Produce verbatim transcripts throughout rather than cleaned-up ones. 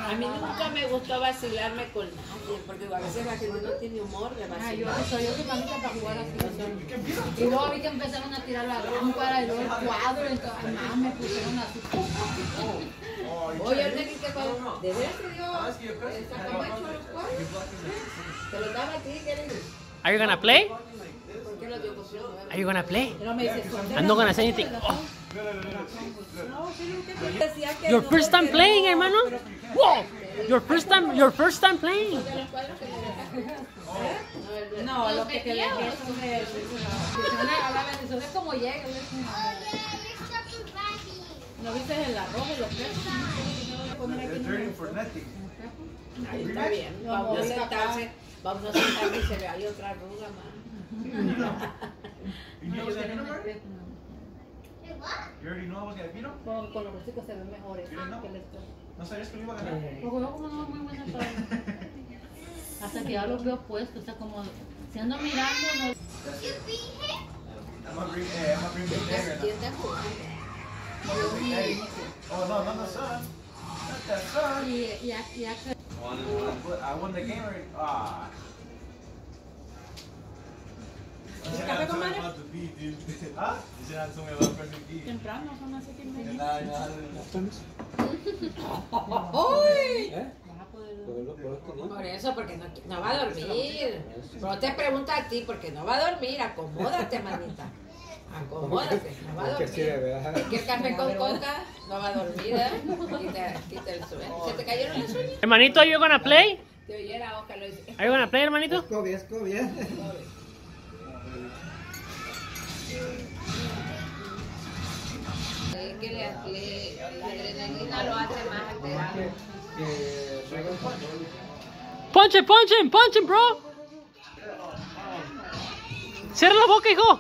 A mí nunca me gustó vacilarme con nadie, porque a veces la gente no tiene humor de vacilar. Ah, yo soy yo soy mamita para jugar así. Y luego vi que empezaron a tirar la lámpara y luego el cuadro, y todo, más me pusieron así. Oye, el de que cuando de veras te dio esa camacho los cuadros, te lo daba a ti, ¿qué le dices? Are you gonna play? ¿Por qué lo dio consigo? Are you gonna play? No me dices, I'm not gonna say anything. Oh. no, sí, nunca te decía que Your no, first time porque playing, no, hermano? pero- Whoa! Your first time, your first time playing. de los cuadros que le dejaste. No, lo que te dejé son de eso. A la bendición es como llega. ¿No viste el arroz y los quesos? Ahí está bien. Vamos a sentarse, vamos a sentarse y se ve ahí otra arruga más. Con, con los rústicos se ven mejores que el esto. ¿No sabías que lo iba a ganar? Porque yo como no muy buena para hasta que ya los veo puestos, o sea, como si ando mirando, no. I'm gonna bring, hey, I'm gonna bring Big Daddy right ¿Quién te jugó? now. Big Daddy. Oh no, not the son. Not that son. Y ya, ya que. But I won the game already. Ah. ¿Café con madre? ¿Ah? Temprano, son así que me. ¡Uy! Vas a poder. Por eso, porque no, no va a dormir. Pero te pregunta a ti, porque no va a dormir. Acomódate, manita. Acomódate, no va a dormir. ¿Quieres café con coca? No va a dormir, ¿eh? Quita, quita el sueño. ¿Se te cayeron las uñas? Hermanito, are you gonna play? Te oyera, Oscar, lo dice. Are you gonna play, hermanito? Escobia, escobia. Es que le, le, la adrenalina lo hace más alterado. Punch him, punch him, punch him, bro. Cierra la boca, hijo.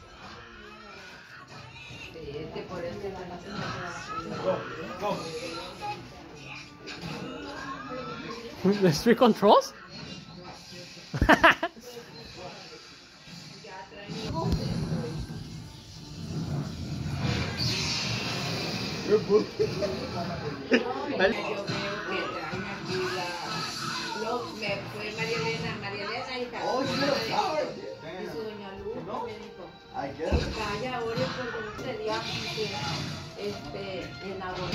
Sí, es que por eso la There's three controls? Yo veo que traen aquí la... Lo, me fue María Elena, María Elena, hija. Oh, you know, power. Y su doña Luz me dijo, I guess. vaya, ore por usted, Dios, este, enamorado.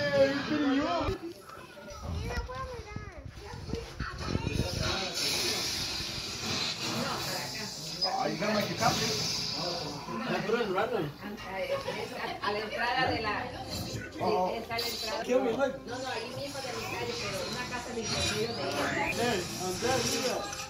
Oh, you gotta make your copy. A la entrada de la... Oh. Está a la entrada... Kill me, look. No, no, ahí mismo de mi calle, pero una casa de ingeniero de ella. There, I'm dead, look at that.